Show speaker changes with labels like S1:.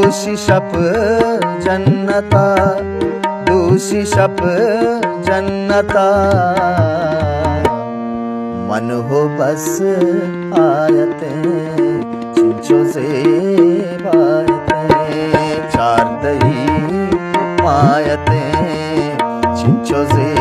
S1: दूषी शप जन्नता, दूषी शप जन्नता। मन हो बस आयते चिंचो से बायते, चार दही मायते चिंचो से